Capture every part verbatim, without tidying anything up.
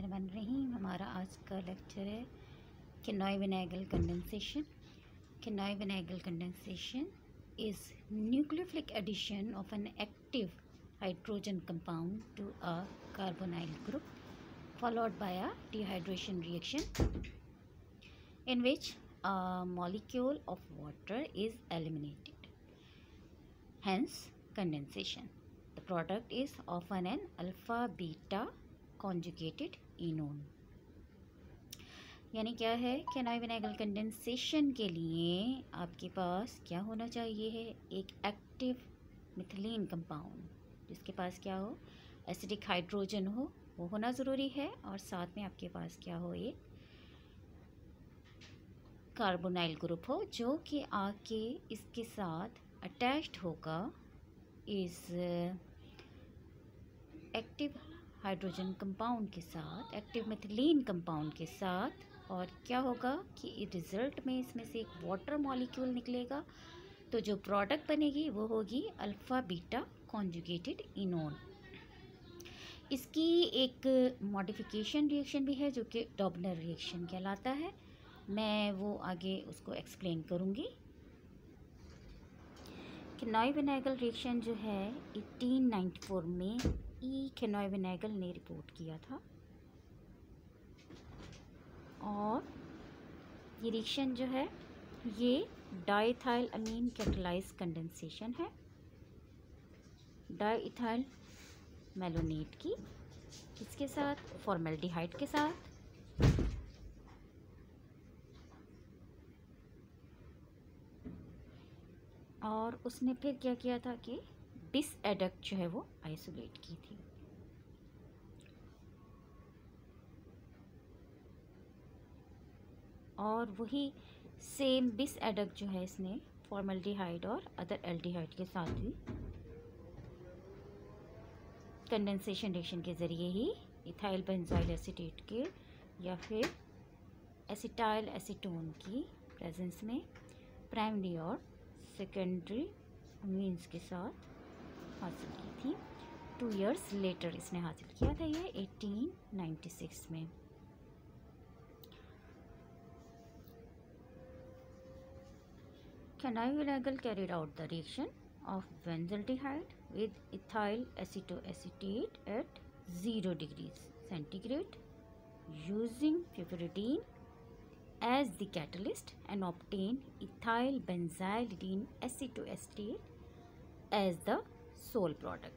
बिस्मिल्लाहिर्रहमानिर्रहीम। हमारा आज का लेक्चर है Knoevenagel condensation. Knoevenagel condensation is nucleophilic addition of an active hydrogen compound to a carbonyl group followed by a dehydration reaction in which a molecule of water is eliminated, hence condensation. The product is often an alpha beta conjugated enone. यानी क्या है, Knoevenagel condensation के लिए आपके पास क्या होना चाहिए है, एक एक्टिव मिथिलीन कंपाउंड जिसके पास क्या हो, एसिडिक हाइड्रोजन हो, वो होना ज़रूरी है, और साथ में आपके पास क्या हो, एक कार्बोनाइल ग्रुप हो जो कि आके इसके साथ अटैच्ड होगा इस एक्टिव हाइड्रोजन कंपाउंड के साथ, एक्टिव मिथिलीन कंपाउंड के साथ, और क्या होगा कि रिज़ल्ट में इसमें से एक वाटर मॉलिक्यूल निकलेगा। तो जो प्रोडक्ट बनेगी वो होगी अल्फ़ा बीटा कॉन्जुगेटेड इनोन। इसकी एक मॉडिफिकेशन रिएक्शन भी है जो कि डॉबनर रिएक्शन कहलाता है। मैं वो आगे उसको एक्सप्लेन करूँगी। केनॉय विनाइगल रिएक्शन जो है अठारह सौ चौरानवे में ई केनॉय विनाइगल ने रिपोर्ट किया था, और ये रिएक्शन जो है ये डाइथाइल अमीन कैटलाइज कंडेंसेशन है डाइथाइल मेलोनेट की, किसके साथ, फॉर्मेल्डिहाइड के साथ। और उसने फिर क्या किया था कि बिस एडक्ट जो है वो आइसोलेट की थी। और वही सेम बिस एडक्ट जो है इसने फॉर्मेल्डिहाइड और अदर एल्डिहाइड के साथ भी कंडेंसेशन रिएक्शन के ज़रिए ही इथाइल बेंजोइल एसीटेट के या फिर एसिटाइल एसीटोन की प्रेजेंस में प्राइमरी और सेकेंडरी अमीन्स के साथ हासिल की थी। टू इयर्स लेटर इसने हासिल किया था ये अठारह सौ छियानवे में। Knoevenagel carried out the reaction of benzaldehyde with ethyl acetoacetate at zero degrees centigrade using piperidine as the catalyst and obtained ethyl benzylidene acetoacetate as the sole product.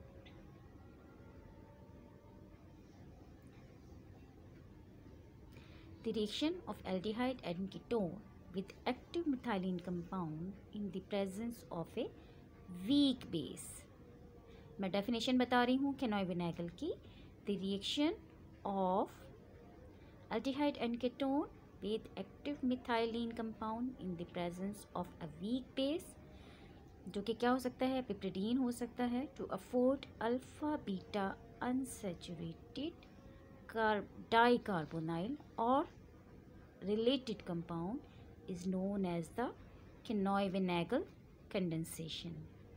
The reaction of aldehyde and ketone with active methylene compound in the presence of a weak base. मैं definition बता रही हूँ केनॉय विनाइगल की। The reaction of aldehyde and ketone with active methylene compound in the presence of a weak base, जो कि क्या हो सकता है, पिपरिडीन हो सकता है, to afford alpha beta unsaturated dicarbonyl or related compound is known as the Knoevenagel condensation.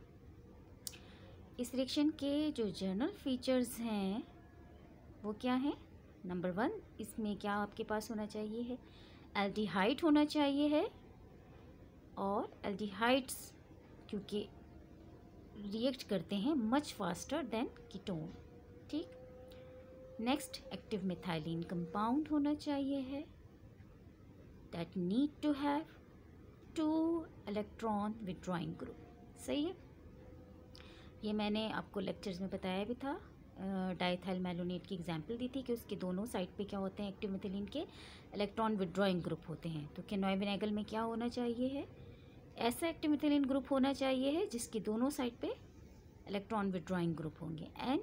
इस रिएक्शन के जो जनरल फीचर्स हैं वो क्या हैं, नंबर वन, इसमें क्या आपके पास होना चाहिए है, एल्डिहाइड होना चाहिए है, और एल्डिहाइड्स क्योंकि रिएक्ट करते हैं मच फास्टर देन कीटोन, ठीक। नेक्स्ट, एक्टिव मिथाइलिन कंपाउंड होना चाहिए है that need to have two electron withdrawing group, सही है। ये मैंने आपको लेक्चर्स में बताया भी था, डाइथाइल मेलोनेट की एग्जांपल दी थी कि उसके दोनों साइड पे क्या होते हैं, एक्टिव मिथिलीन के इलेक्ट्रॉन विड्रॉइंग ग्रुप होते हैं। तो केनॉय विनाइगल में क्या होना चाहिए है, ऐसा एक्टिव मिथिलीन ग्रुप होना चाहिए है जिसकी दोनों साइड पे इलेक्ट्रॉन विड्रॉइंग ग्रुप होंगे। एंड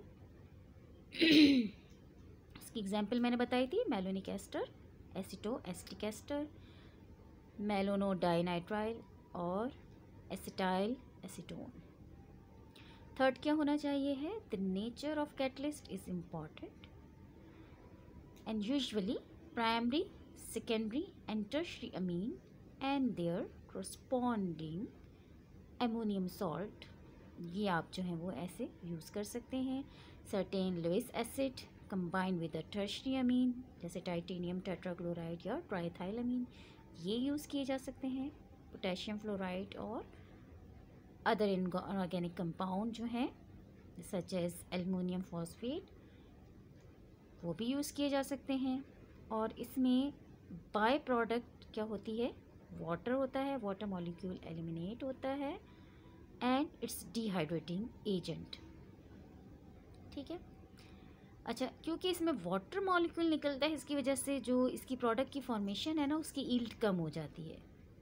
इसकी एग्जांपल मैंने बताई थी, malonic ester, aceto acetic ester, malono dinitrile और एसिटाइल एसीटोन। थर्ड क्या होना चाहिए है, the nature of catalyst is important and usually primary, secondary and tertiary amine and their corresponding ammonium salt, ये आप जो हैं वो ऐसे यूज़ कर सकते हैं। Certain Lewis acid combine with a tertiary amine, जैसे टाइटेनियम टेट्राक्लोराइड या ट्राइथाइलमीन, ये यूज़ किए जा सकते हैं। पोटेशियम फ्लोराइड और अदर इनऑर्गेनिक कंपाउंड जो हैं सच एज एल्युमिनियम फॉस्फेट, वो भी यूज़ किए जा सकते हैं। और इसमें बाय प्रोडक्ट क्या होती है, वाटर होता है, वाटर मॉलिक्यूल एलिमिनेट होता है एंड इट्स डिहाइड्रेटिंग एजेंट। ठीक है। अच्छा, क्योंकि इसमें वाटर मॉलिक्यूल निकलता है, इसकी वजह से जो इसकी प्रोडक्ट की फॉर्मेशन है ना, उसकी ईल्ड कम हो जाती है।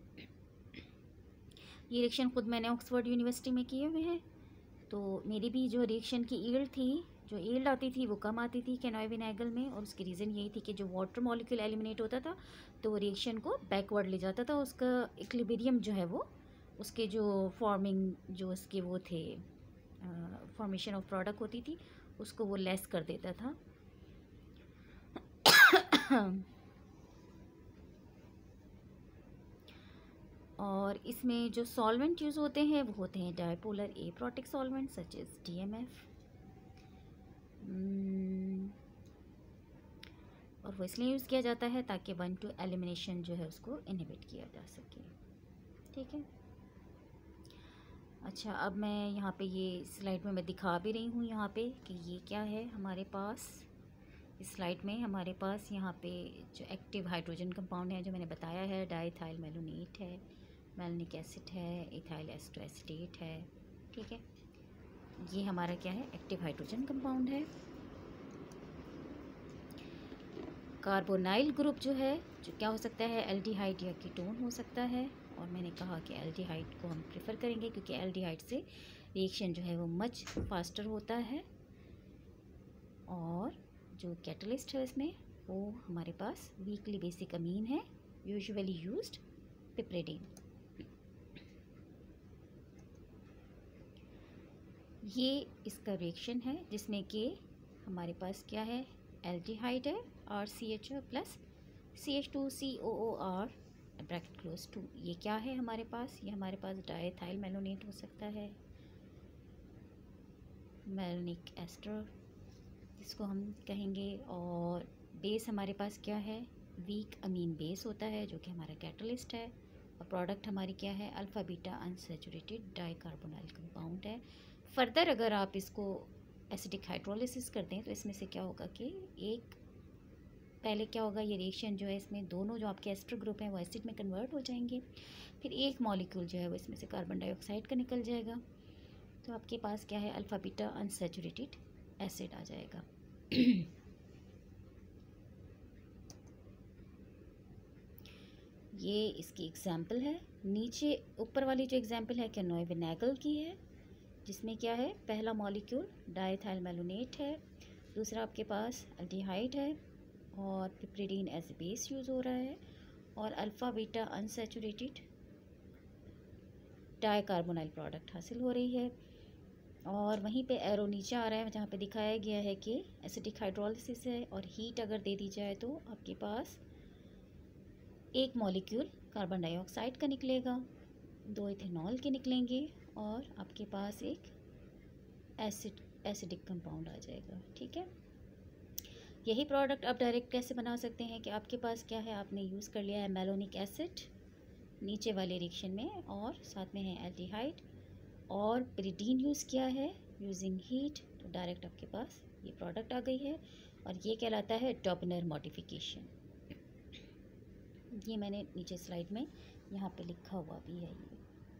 ये रिएक्शन खुद मैंने ऑक्सफोर्ड यूनिवर्सिटी में किए हुए हैं, तो मेरी भी जो रिएक्शन की ईल्ड थी, जो ईल्ड आती थी वो कम आती थी केनॉय विनेगल में, और उसकी रीज़न यही थी कि जो वाटर मॉलिक्यूल एलिमिनेट होता था तो वो रिएक्शन को बैकवर्ड ले जाता था, उसका इक्विलिब्रियम जो है वो, उसके जो फॉर्मिंग जो उसके वो थे फॉर्मेशन ऑफ प्रोडक्ट होती थी, उसको वो लेस कर देता था। और इसमें जो सॉल्वेंट यूज़ होते हैं वो होते हैं dipolar aprotic solvent such as D M F, और वो इसलिए यूज़ किया जाता है ताकि वन टू एलिमिनेशन जो है उसको इनहिबिट किया जा सके। ठीक है। अच्छा, अब मैं यहाँ पे ये स्लाइड में मैं दिखा भी रही हूँ यहाँ पे कि ये क्या है हमारे पास। इस स्लाइड में हमारे पास यहाँ पे जो एक्टिव हाइड्रोजन कंपाउंड है जो मैंने बताया है, डाइथाइल मेलोनेट है, मेलनिक एसिड है, इथाइल एस्ट्रोएसिटेट है। ठीक है, ये हमारा क्या है, एक्टिव हाइड्रोजन कंपाउंड है। कार्बोनाइल ग्रुप जो है जो क्या हो सकता है, एल्डिहाइड या कीटोन हो सकता है, और मैंने कहा कि एल्डिहाइड को हम प्रेफर करेंगे क्योंकि एल्डिहाइड से रिएक्शन जो है वो मच फास्टर होता है। और जो कैटलिस्ट है इसमें वो हमारे पास वीकली बेसिक अमीन है, यूजुअली यूज्ड पिपरेडिन। ये इसका रिएक्शन है जिसमें कि हमारे पास क्या है, एल्डिहाइड है, R C H O plus C H two C O O R bracket close two. ये क्या है हमारे पास, ये हमारे पास डाइथाइल मेलोनेट हो सकता है, मेलनिक एस्टर इसको हम कहेंगे, और बेस हमारे पास क्या है, वीक अमीन बेस होता है जो कि हमारा कैटलिस्ट है, और प्रोडक्ट हमारी क्या है, alpha beta unsaturated dicarbonyl compound है। फर्दर अगर आप इसको एसिडिक हाइड्रोलिसिस करते हैं तो इसमें से क्या होगा कि एक पहले क्या होगा, ये रिएक्शन जो है इसमें दोनों जो आपके एस्टर ग्रुप हैं वो एसिड में कन्वर्ट हो जाएंगे, फिर एक मॉलिक्यूल जो है वो इसमें से कार्बन डाइऑक्साइड का निकल जाएगा, तो आपके पास क्या है, अल्फ़ा बीटा अनसैचुरेटेड एसिड आ जाएगा। ये इसकी एग्जाम्पल है। नीचे ऊपर वाली जो एग्जाम्पल है केनॉय विनेगल की है, जिसमें क्या है, पहला मॉलिक्यूल डाइथाइल मेलोनेट है, दूसरा आपके पास एल्डिहाइड है, और piperidine as a base use हो रहा है, और alpha beta unsaturated dicarbonyl product हासिल हो रही है। और वहीं पे एरो नीचे आ रहा है जहाँ पे दिखाया गया है कि एसिडिक हाइड्रोलिसिस है, और हीट अगर दे दी जाए तो आपके पास एक मॉलिक्यूल कार्बन डाइऑक्साइड का निकलेगा, दो इथेनॉल के निकलेंगे, और आपके पास एक एसिड एसिडिक कंपाउंड आ जाएगा। ठीक है, यही प्रोडक्ट आप डायरेक्ट कैसे बना सकते हैं कि आपके पास क्या है, आपने यूज़ कर लिया है मेलोनिक एसिड नीचे वाले रिएक्शन में, और साथ में है एल्डिहाइड, और पिरिडीन यूज़ किया है यूजिंग हीट, तो डायरेक्ट आपके पास ये प्रोडक्ट आ गई है, और ये कहलाता है डॉपनर मॉडिफिकेशन। ये मैंने नीचे स्लाइड में यहाँ पे लिखा हुआ भी है। ये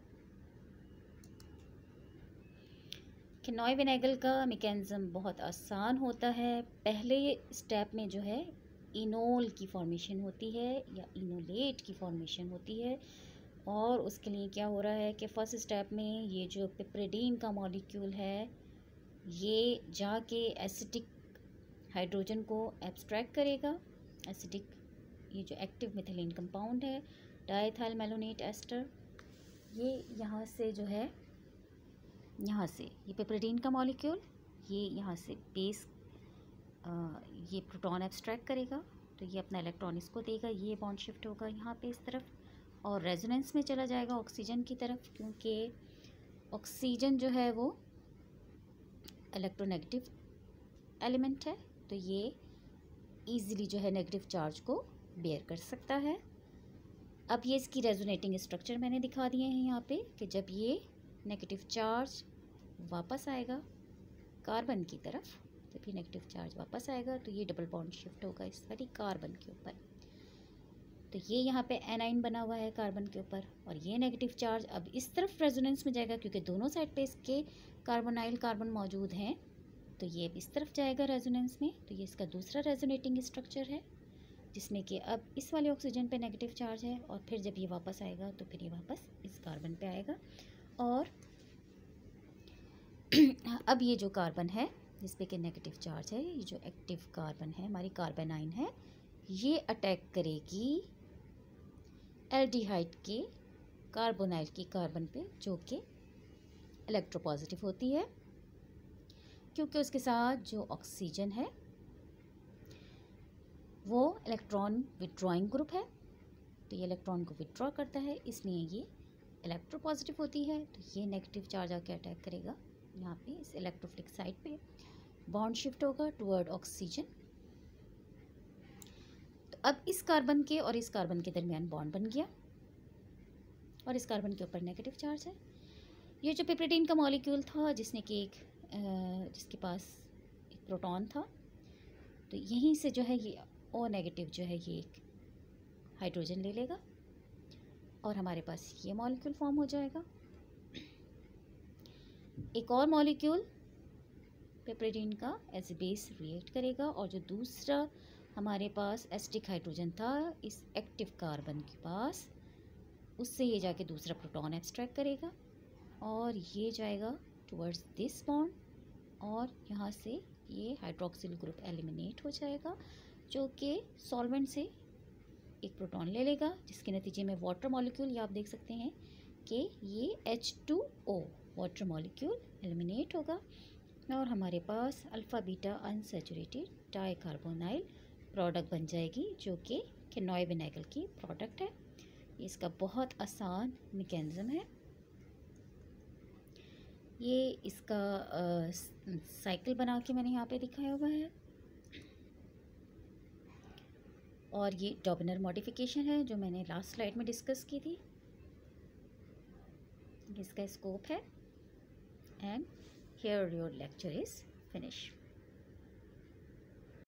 केनॉय विनेगल का मैकेनिज़्म बहुत आसान होता है। पहले स्टेप में जो है इनोल की फॉर्मेशन होती है या इनोलेट की फॉर्मेशन होती है, और उसके लिए क्या हो रहा है कि फर्स्ट स्टेप में ये जो पिपरिडीन का मॉलिक्यूल है ये जाके एसिडिक हाइड्रोजन को एब्स्ट्रैक्ट करेगा। एसिडिक ये जो एक्टिव मिथिलीन कंपाउंड है डाइथाइल मेलोनेट एस्टर, ये यहाँ से जो है, यहाँ से ये पिपरिडीन का मॉलिक्यूल ये यहाँ से बेस आ, ये प्रोटॉन एब्स्ट्रैक्ट करेगा, तो ये अपना इलेक्ट्रॉन इसको देगा, ये बॉन्ड शिफ्ट होगा यहाँ पे इस तरफ, और रेजोनेंस में चला जाएगा ऑक्सीजन की तरफ, क्योंकि ऑक्सीजन जो है वो इलेक्ट्रोनेगेटिव एलिमेंट है, तो तो ये ईज़िली जो है नेगेटिव चार्ज को बेयर कर सकता है। अब ये इसकी रेजोनेटिंग स्ट्रक्चर मैंने दिखा दिए हैं यहाँ पे कि जब ये नेगेटिव चार्ज वापस आएगा कार्बन की तरफ, जब ये नेगेटिव चार्ज वापस आएगा तो ये डबल बॉन्ड शिफ्ट होगा इस वाली कार्बन के ऊपर। तो ये यहाँ पे एनाइन बना हुआ है कार्बन के ऊपर, और ये नेगेटिव चार्ज अब इस तरफ रेजोनेंस में जाएगा क्योंकि दोनों साइड पे इसके कार्बोनाइल कार्बन मौजूद हैं, तो ये इस तरफ जाएगा रेजोनेंस में। तो ये इसका दूसरा रेजोनेटिंग स्ट्रक्चर है जिसमें कि अब इस वाले ऑक्सीजन पे नेगेटिव चार्ज है, और फिर जब ये वापस आएगा तो फिर ये वापस इस कार्बन पे आएगा। और अब ये जो कार्बन है जिस पे कि नेगेटिव चार्ज है, ये जो एक्टिव कार्बन है हमारी कार्बेनाइन है, ये अटैक करेगी एल्डिहाइड के कार्बोनाइल की कार्बन पे जो कि इलेक्ट्रोपॉजिटिव होती है, क्योंकि उसके साथ जो ऑक्सीजन है वो इलेक्ट्रॉन विड्रॉइंग ग्रुप है। तो ये इलेक्ट्रॉन को विड्रॉ करता है, इसलिए ये इलेक्ट्रोपॉजिटिव होती है। तो ये नेगेटिव चार्ज आके अटैक करेगा यहाँ पे इस इलेक्ट्रोफिलिक साइड पे, बॉन्ड शिफ्ट होगा टुवर्ड ऑक्सीजन। तो अब इस कार्बन के और इस कार्बन के दरमियान बॉन्ड बन गया, और इस कार्बन के ऊपर नेगेटिव चार्ज है। ये जो पिपरिडीन का मॉलिक्यूल था जिसने कि एक जिसके पास एक प्रोटॉन था, तो यहीं से जो है ये ओ नेगेटिव जो है ये एक हाइड्रोजन ले लेगा और हमारे पास ये मॉलिक्यूल फॉर्म हो जाएगा। एक और मॉलिक्यूल पिपरिडीन का एज ए बेस रिएक्ट करेगा, और जो दूसरा हमारे पास एसिटिक हाइड्रोजन था इस एक्टिव कार्बन के पास, उससे ये जाके दूसरा प्रोटॉन एक्सट्रैक्ट करेगा और ये जाएगा टुवर्ड्स दिस बॉन्ड, और यहाँ से ये हाइड्रोक्सिल ग्रुप एलिमिनेट हो जाएगा जो कि सॉल्वेंट से एक प्रोटॉन ले लेगा, जिसके नतीजे में वाटर मॉलिक्यूल, ये आप देख सकते हैं कि ये H two O water molecule eliminate होगा, और हमारे पास alpha beta unsaturated dicarbonyl product बन जाएगी जो कि केनॉय विनाइल की प्रोडक्ट है। इसका बहुत आसान मैकेनिज्म है। ये इसका साइकिल बना के मैंने यहाँ पे दिखाया हुआ है, और ये डॉबनर मॉडिफिकेशन है जो मैंने लास्ट स्लाइड में डिस्कस की थी। इसका स्कोप है, and here your lecture is finish.